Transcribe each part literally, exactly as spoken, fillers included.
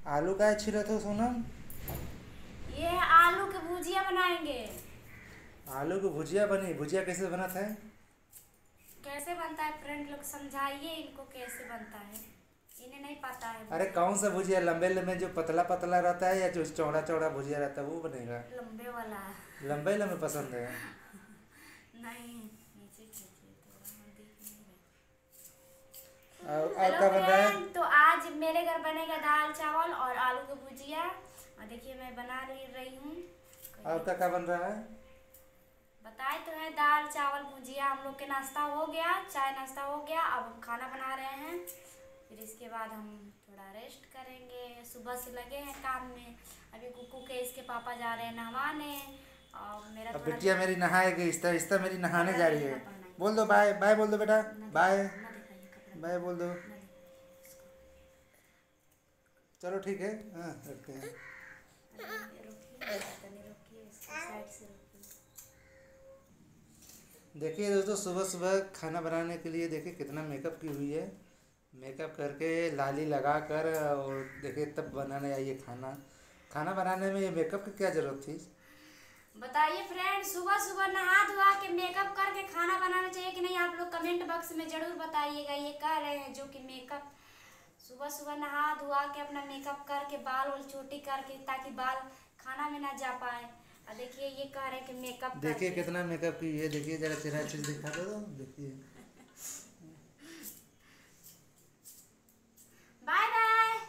आलू का छिला तो सोनम। ये आलू की भुजिया बनाएंगे। आलू की भुजिया बनी? भुजिया कैसे बना था? कैसे बनता है फ्रेंड लोग समझाइए इनको कैसे बनता है, इन्हें नहीं पता है अरे भुजिया। कौन सा भुजिया? लंबे लंबे जो पतला पतला रहता है या जो चौड़ा चौड़ा भुजिया रहता है वो बनेगा? लंबे वाला। लंबे लंबे पसंद है। नहीं, नीचे खींचिए थोड़ा, हम देख नहीं और रहे। और हेलो क्या बन रहा है? फ्रेंड, तो आज मेरे घर बनेगा दाल चावल और आलू की भुजिया। और देखिए मैं बना रही रही हूँ। और क्या क्या बन रहा है? बताए तो है, दाल चावल भुजिया। हम लोग के नाश्ता हो गया, चाय नाश्ता हो गया। अब हम खाना बना रहे हैं। फिर इसके बाद हम थोड़ा रेस्ट करेंगे। सुबह से लगे हैं काम में। अभी कुकू के इसके पापा जा रहे हैं नहवाने। और मेरा अब थोड़ा बिटिया मेरी नहाएगी, इस्ता इस्ता मेरी नहाने जा रही है। कपड़ा नहीं, बोल दो बाय बाय, बोल दो बेटा ना बाय दिखाइए, ना दिखाइए कपड़ा, बाय बोल दो। ना दिखाइए इसको। चलो ठीक है, हाँ रखते हैं। अरे रोकिए, तनी रोकिए, इसको साइड से रोकिए। देखिए दोस्तों, सुबह सुबह खाना बनाने के लिए देखिए कितना मेकअप की हुई है। मेकअप करके लाली लगा कर और देखिए तब बनाने आई है खाना। खाना बनाने में ये मेकअप की क्या ज़रूरत थी? बताइए फ्रेंड, सुबह सुबह नहा धोआ के मेकअप करके खाना बनाना चाहिए कि नहीं? आप लोग कमेंट बॉक्स में जरूर बताइएगा। ये कह रहे हैं जो कि मेकअप सुबह सुबह नहा धोआ के अपना मेकअप करके बाल वाल छोटी करके, ताकि बाल खाना में ना जा पाए। और देखिए ये कह रहे हैं कि मेकअप देखिए करके। कितना मेकअप की है। देखिए जरा चेहरा अच्छे से दिखा दो तो देखिए। Bye bye.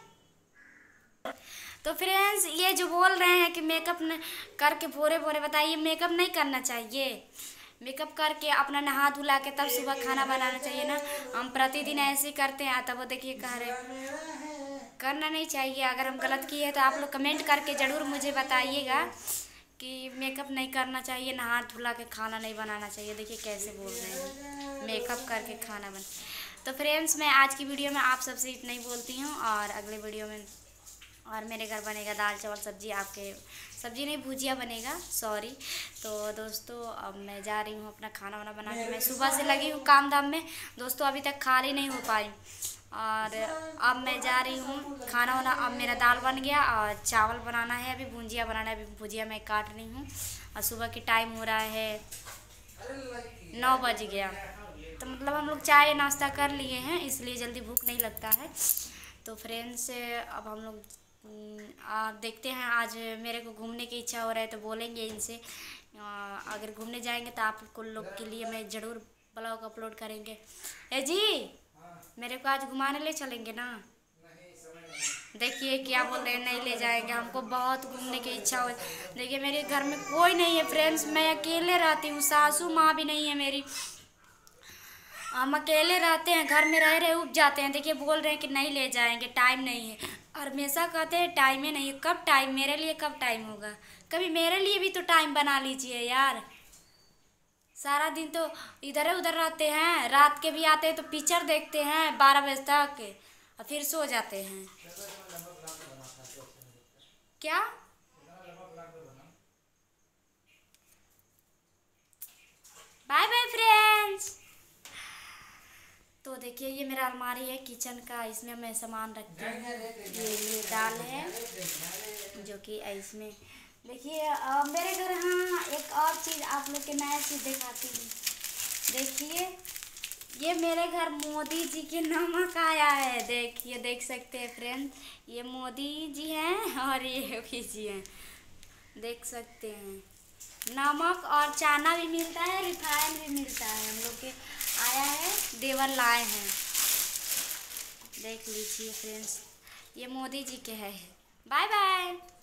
तो फ्रेंड्स, ये जो बोल रहे हैं कि मेकअप न करके भोरे भोरे, बताइए मेकअप नहीं करना चाहिए? मेकअप करके अपना नहा धुला के तब सुबह खाना बनाना चाहिए ना। हम प्रतिदिन ऐसे ही करते हैं। तब वो देखिए कह रहे हैं करना नहीं चाहिए। अगर हम गलत किए हैं तो आप लोग कमेंट करके ज़रूर मुझे बताइएगा कि मेकअप नहीं करना चाहिए, नहा धुला के खाना नहीं बनाना चाहिए। देखिए कैसे बोल रहे हैं मेकअप करके खाना बन। तो फ्रेंड्स, मैं आज की वीडियो में आप सबसे इतना ही बोलती हूँ। और अगले वीडियो में और मेरे घर बनेगा दाल चावल सब्जी। आपके सब्जी नहीं, भुजिया बनेगा, सॉरी। तो दोस्तों अब मैं जा रही हूँ अपना खाना वाना बना के। मैं सुबह से लगी हूँ काम धाम में दोस्तों, अभी तक खाली नहीं हो पाई। और अब मैं जा रही हूँ खाना वाना। अब मेरा दाल बन गया और चावल बनाना है, अभी भुजिया बनाना है। अभी भुजिया मैं काट रही हूँ। और सुबह की टाइम हो रहा है नौ बज गया। तो मतलब हम लोग चाय नाश्ता कर लिए हैं, इसलिए जल्दी भूख नहीं लगता है। तो फ्रेंड्स, अब हम लोग आप देखते हैं। आज मेरे को घूमने की इच्छा हो रहा है तो बोलेंगे इनसे। अगर घूमने जाएंगे तो आप लोग के लिए मैं ज़रूर ब्लॉग अपलोड करेंगे। ए जी, मेरे को आज घुमाने ले चलेंगे ना? देखिए क्या बोल रहे हैं, नहीं ले जाएंगे। हमको बहुत घूमने की इच्छा हो। देखिए मेरे घर में कोई नहीं है फ्रेंड्स, मैं अकेले रहती हूँ। सासू माँ भी नहीं है मेरी। हम अकेले रहते हैं, घर में रह रहे उब जाते हैं। देखिए बोल रहे हैं कि नहीं ले जाएंगे, टाइम नहीं है। और हमेशा कहते हैं टाइम ही नहीं है। कब टाइम, मेरे लिए कब टाइम होगा? कभी मेरे लिए भी तो टाइम बना लीजिए यार। सारा दिन तो इधर उधर रहते हैं, रात के भी आते हैं तो पिक्चर देखते हैं बारह बजे तक और फिर सो जाते हैं। क्या बाय बाय फ्रेंड्स। तो देखिए ये मेरा अलमारी है किचन का, इसमें मैं सामान रखती हूँ। ये ये दाल है जो कि इसमें देखिए। मेरे घर हाँ एक और चीज़ आप लोग के नया चीज़ दिखाती हूँ। देखिए ये मेरे घर मोदी जी के नमक आया है। देखिए देख सकते हैं फ्रेंड, ये मोदी जी हैं और ये योगी जी हैं, देख सकते हैं। नमक और चाना भी मिलता है, रिफाइन भी मिलता है। हम लोग के आया है, देवर लाए हैं, देख लीजिए फ्रेंड्स। ये मोदी जी के है। Bye bye.